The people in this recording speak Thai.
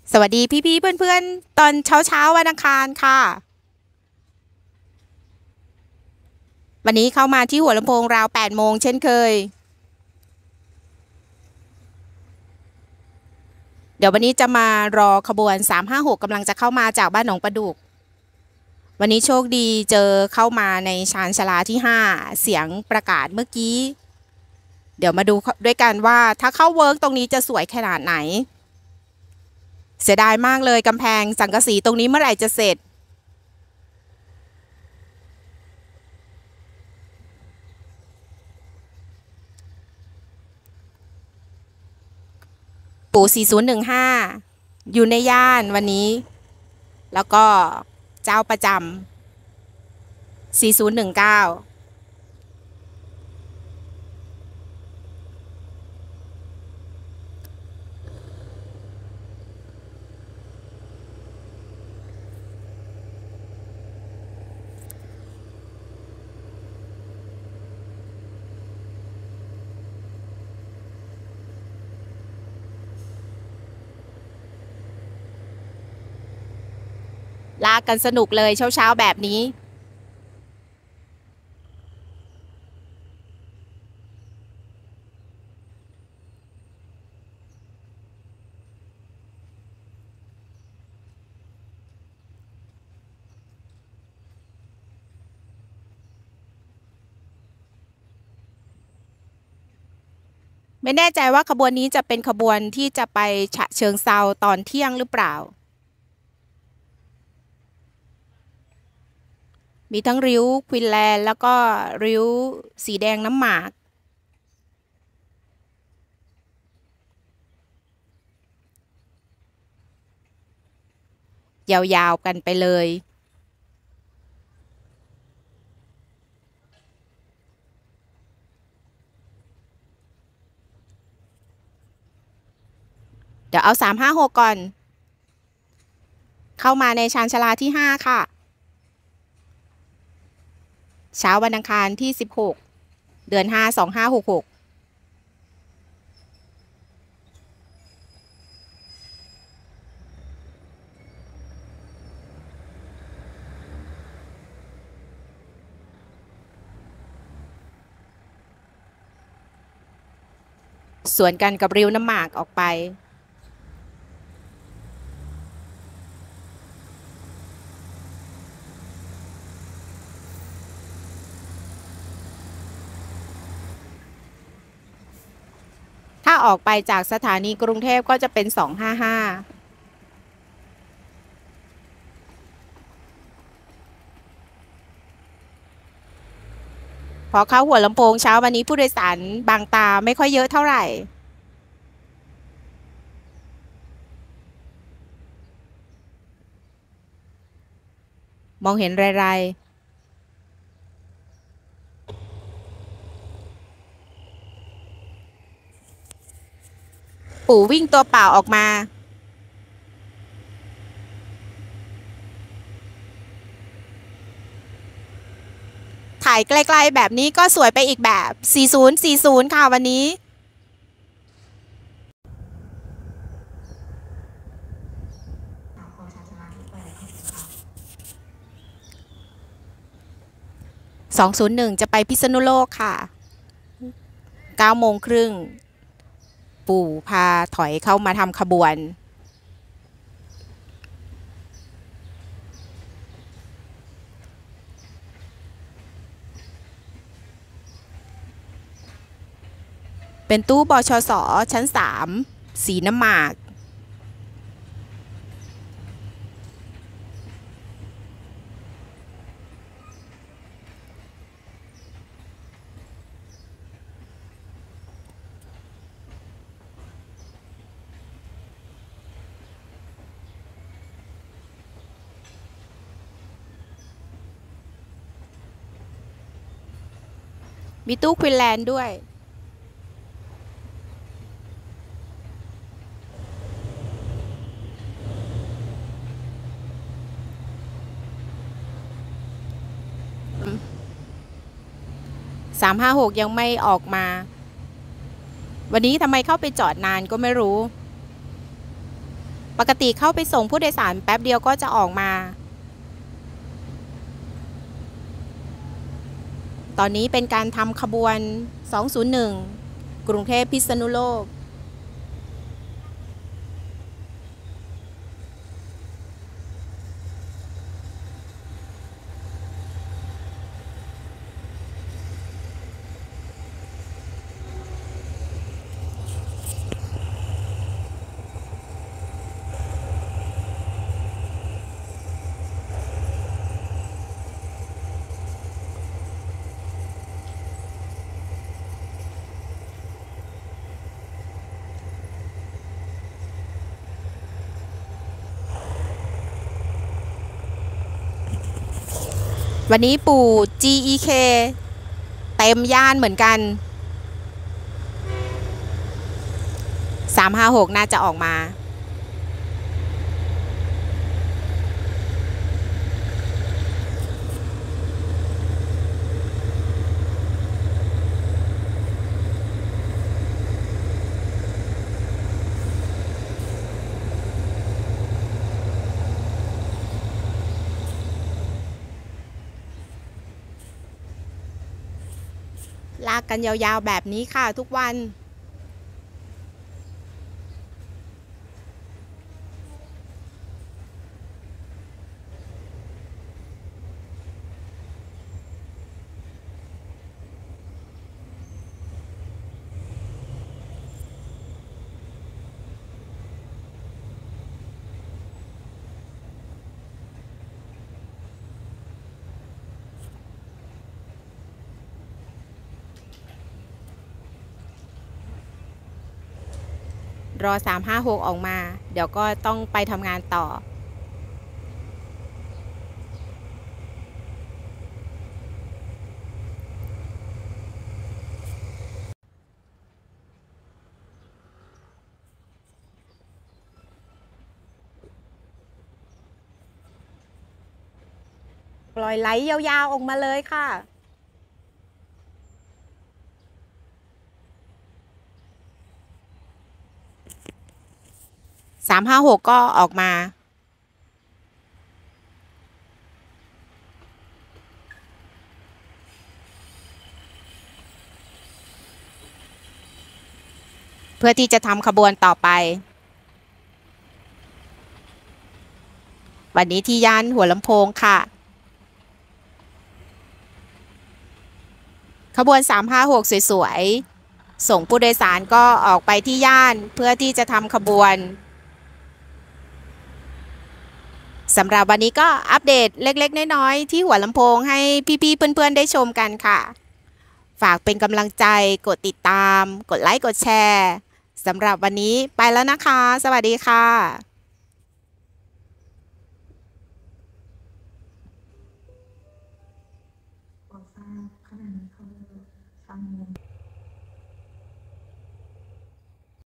สวัสดีพี่ๆเพื่อนๆตอนเช้าวันอังคารค่ะวันนี้เข้ามาที่หัวลำโพงราว8โมงเช่นเคยเดี๋ยววันนี้จะมารอขบวน356กำลังจะเข้ามาจากบ้านหนองประดุกวันนี้โชคดีเจอเข้ามาในชานชาลาที่5เสียงประกาศเมื่อกี้เดี๋ยวมาดูด้วยกันว่าถ้าเข้าเวิร์กตรงนี้จะสวยขนาดไหนเสียดายมากเลยกำแพงสังกะสีตรงนี้เมื่อไหร่จะเสร็จปู่4015อยู่ในย่านวันนี้แล้วก็เจ้าประจำ4019ลากกันสนุกเลยเช้าแบบนี้ไม่แน่ใจว่าขบวนนี้จะเป็นขบวนที่จะไปฉะเชิงเทราตอนเที่ยงหรือเปล่ามีทั้งริ้วควินแลนด์แล้วก็ริ้วสีแดงน้ำหมากยาวๆกันไปเลยเดี๋ยวเอา356ก่อนเข้ามาในชานชาลาที่5ค่ะเช้าวันอังคารที่16เดือน5 2566สวนกันกับริ้วน้ำหมากออกไปถ้าออกไปจากสถานีกรุงเทพก็จะเป็น255พอเข้าหัวลำโพงเช้าวันนี้ผู้โดยสารบางตาไม่ค่อยเยอะเท่าไหร่มองเห็นไรๆปู่วิ่งตัวเปล่าออกมาถ่ายไกลๆแบบนี้ก็สวยไปอีกแบบ4040ค่ะวันนี้201จะไปพิษณุโลกค่ะ9โมงครึ่งปู่พาถอยเข้ามาทำขบวนเป็นตู้บชสชั้น3สีน้ำหมากมีตู้ควินแลนด์ด้วย356ยังไม่ออกมาวันนี้ทำไมเข้าไปจอดนานก็ไม่รู้ปกติเข้าไปส่งผู้โดยสารแป๊บเดียวก็จะออกมา ตอนนี้เป็นการทำขบวน 201 กรุงเทพพิษณุโลก วันนี้ปู่ GEK เต็มย่านเหมือนกัน 356 น่าจะออกมา ลากกันยาวๆแบบนี้ค่ะทุกวัน รอ 356 ออกมา เดี๋ยวก็ต้องไปทำงานต่อ ปล่อยไหลยาวๆออกมาเลยค่ะ 356 ก็ออกมา เพื่อที่จะทำขบวนต่อไป วันนี้ที่ย่านหัวลำโพงค่ะ ขบวน 356 สวยๆ ส่งผู้โดยสารก็ออกไปที่ย่านเพื่อที่จะทำขบวนสำหรับวันนี้ก็อัปเดตเล็กๆน้อยๆที่หัวลำโพงให้พี่ๆเพื่อนๆได้ชมกันค่ะ ฝากเป็นกำลังใจกดติดตามกดไลค์กดแชร์สำหรับวันนี้ไปแล้วนะคะ สวัสดีค่ะก่อสร้างขนาดนี้เขาฟัง